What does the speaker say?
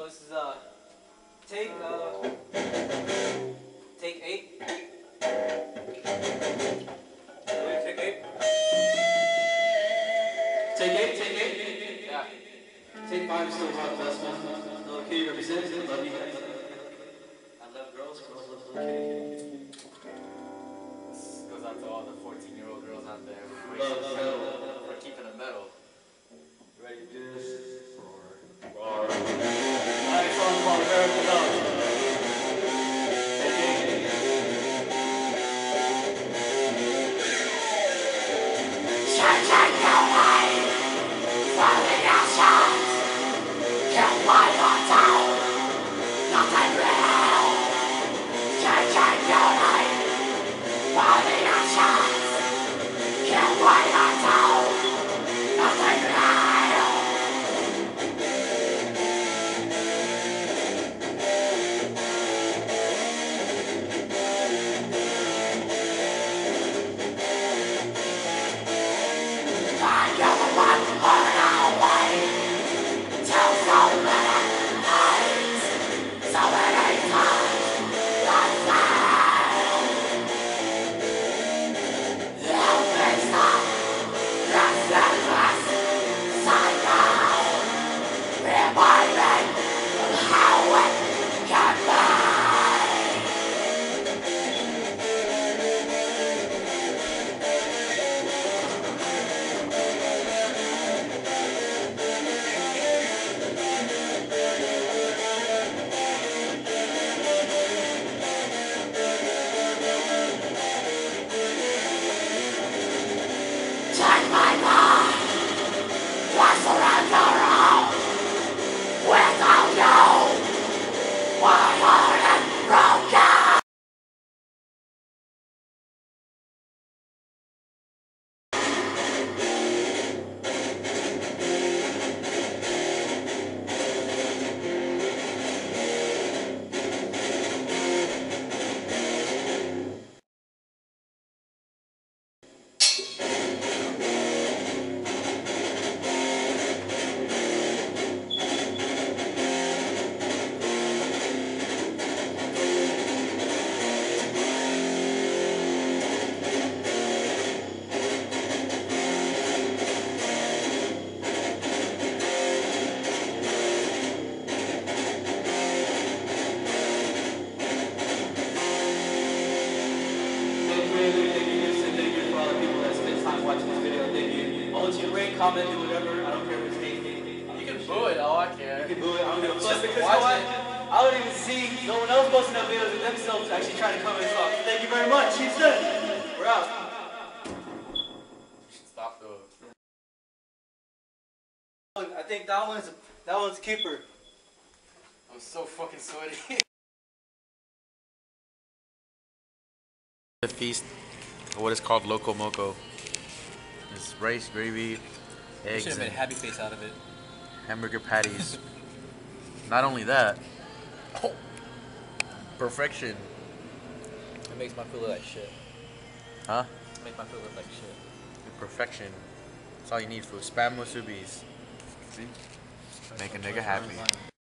this is take take 8. Wait, take 8. Take 8. Yeah. Take 5 is still hot, last one. Little kitty represents it. Love you guys. I love girls. Girls love little kitty. This goes out to all the 14-year-old girls out there. We're keeping it metal. Ready to do this? Roar. Alright, song called American Love. Watching this video, thank you. All to rate, comment, do whatever. I don't care if it's hate. You can boo it. Oh, I care. You can boo it. I don't give a fuck because you know what? I don't even see no one else posting up videos of themselves actually trying to comment this off. Thank you very much. He's done. We're out. Stop though. I think that one's a keeper. I'm so fucking sweaty. The feast, what is called Loco Moco. It's rice, gravy, eggs, should have made a happy face out of it. Hamburger patties. Not only that, perfection. It makes my food look like shit. Huh? It makes my food look like shit. Perfection. That's all you need for spam musubis. See? Make a nigga happy.